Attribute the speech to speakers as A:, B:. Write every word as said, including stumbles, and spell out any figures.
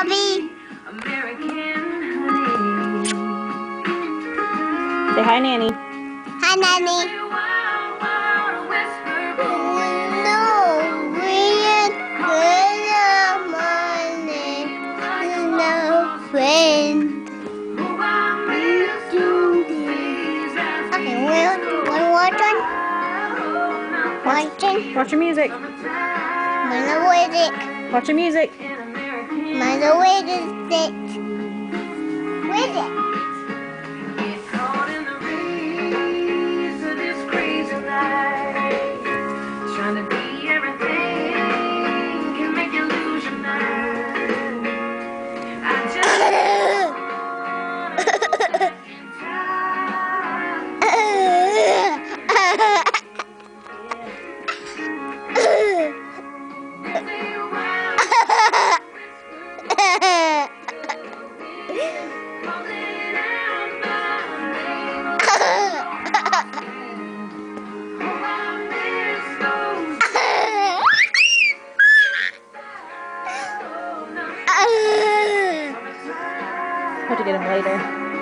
A: Bobby.
B: Say hi, Nanny.
A: Hi, Nanny. No, we're good morning. No friend. Okay, we're, we're watching. Watching.
B: Watch your music.
A: Mother, where is it?
B: Watch your music.
A: Mother, where is it? Where is it?
C: Trying to be everything can make you lose your mind. I just
B: Have to get him later.